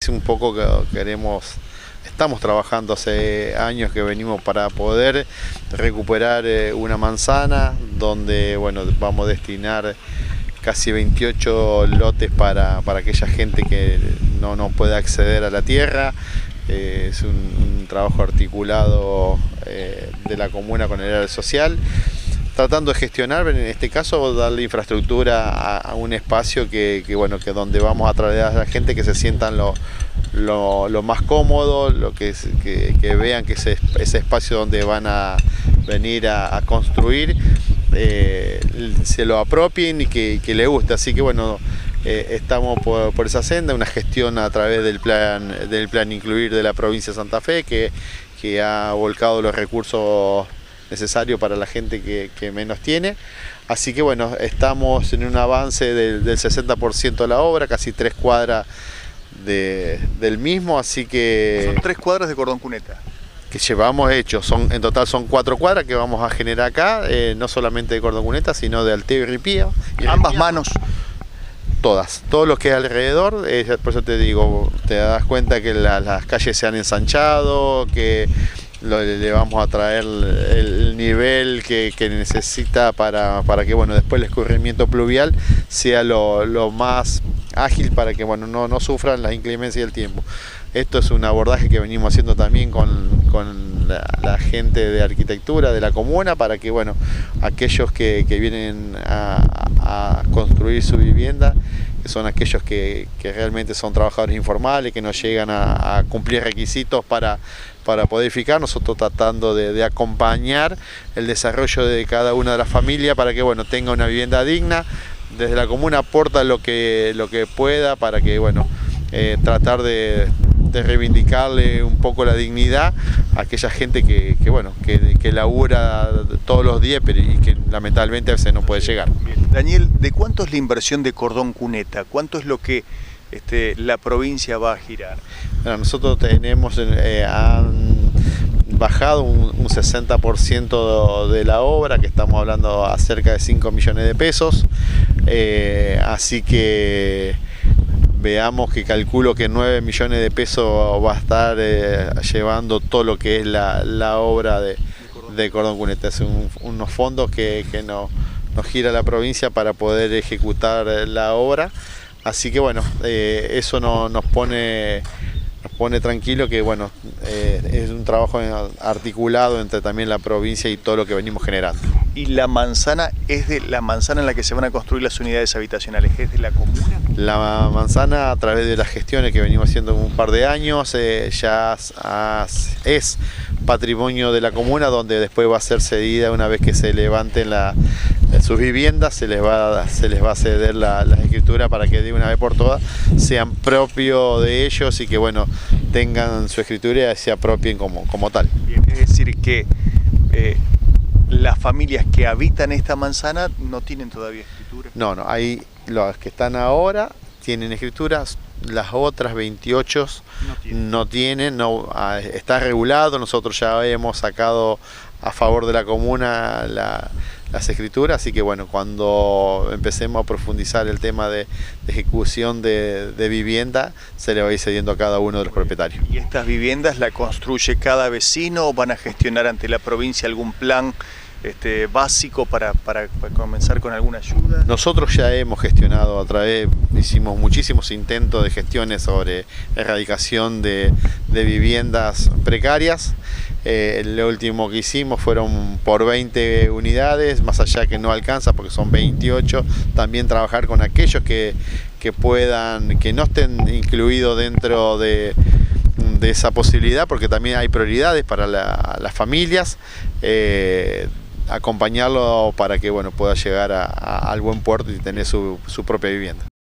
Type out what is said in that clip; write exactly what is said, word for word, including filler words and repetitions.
es un poco que queremos, estamos trabajando hace años que venimos para poder recuperar una manzana donde, bueno, vamos a destinar casi veintiocho lotes para, para aquella gente que no, no puede acceder a la tierra. Eh, es un, un trabajo articulado eh, de la comuna con el área social, tratando de gestionar, en este caso, darle infraestructura a, a un espacio que, que, bueno, que donde vamos a traer a la gente que se sientan lo, lo, lo más cómodo, lo que, que, que vean que ese, ese espacio donde van a venir a, a construir eh, se lo apropien y que, que le guste. Así que bueno, eh, estamos por, por esa senda, una gestión a través del plan, del plan Incluir de la provincia de Santa Fe, que, que ha volcado los recursos necesario para la gente que, que menos tiene. Así que bueno, estamos en un avance del, del sesenta por ciento de la obra, casi tres cuadras de, del mismo, así que... Son tres cuadras de cordón cuneta que llevamos hechos, son, en total son cuatro cuadras que vamos a generar acá, eh, no solamente de cordón cuneta, sino de alteo y ripío. Ambas manos. Todas, todo lo que es alrededor, eh, por eso te digo, te das cuenta que la, las calles se han ensanchado, que Lo, le vamos a traer el nivel que, que necesita para, para que bueno, después el escurrimiento pluvial sea lo, lo más ágil para que bueno, no, no sufran las inclemencias del tiempo. Esto es un abordaje que venimos haciendo también con, con la, la gente de arquitectura de la comuna para que bueno, aquellos que, que vienen a, a construir su vivienda, que son aquellos que, que realmente son trabajadores informales, que no llegan a, a cumplir requisitos para, para poder edificar, nosotros tratando de, de acompañar el desarrollo de cada una de las familias para que bueno, tenga una vivienda digna. Desde la comuna aporta lo que, lo que pueda para que bueno, eh, tratar de, de reivindicarle un poco la dignidad a aquella gente que, que, bueno, que, que labura todos los días pero y que lamentablemente a veces no puede llegar. Bien. Daniel, ¿de cuánto es la inversión de cordón cuneta? ¿Cuánto es lo que este, la provincia va a girar? Bueno, nosotros tenemos, eh, han bajado un, un sesenta por ciento de la obra, que estamos hablando a cerca de cinco millones de pesos, eh, así que veamos que calculo que nueve millones de pesos va a estar eh, llevando todo lo que es la, la obra de, de cordón cuneta. Es un, unos fondos que, que nos, nos gira la provincia para poder ejecutar la obra, así que bueno, eh, eso no, nos pone... nos pone tranquilo que bueno, eh, es un trabajo articulado entre también la provincia y todo lo que venimos generando. ¿Y la manzana es de la manzana en la que se van a construir las unidades habitacionales, es de la comuna? La manzana, a través de las gestiones que venimos haciendo un par de años, eh, ya es patrimonio de la comuna, donde después va a ser cedida una vez que se levanten la, sus viviendas, se les va, se les va a ceder la, la escritura para que de una vez por todas sean propios de ellos y que bueno, tengan su escritura y se apropien como, como tal. Bien, es decir que eh, las familias que habitan esta manzana no tienen todavía escritura. No, no, hay los que están ahora tienen escrituras, las otras veintiocho no tienen, no tienen no, está regulado, nosotros ya hemos sacado a favor de la comuna la, las escrituras, así que bueno, cuando empecemos a profundizar el tema de, de ejecución de, de vivienda, se le va a ir cediendo a cada uno de los propietarios. ¿Y estas viviendas la construye cada vecino o van a gestionar ante la provincia algún plan Este, básico para, para, para comenzar con alguna ayuda? Nosotros ya hemos gestionado a través, hicimos muchísimos intentos de gestiones sobre erradicación de, de viviendas precarias. Eh, lo último que hicimos fueron por veinte unidades, más allá que no alcanza porque son veintiocho, también trabajar con aquellos que, que puedan, que no estén incluidos dentro de de esa posibilidad, porque también hay prioridades para la, las familias, eh, acompañarlo para que bueno, pueda llegar a, a, al buen puerto y tener su, su propia vivienda.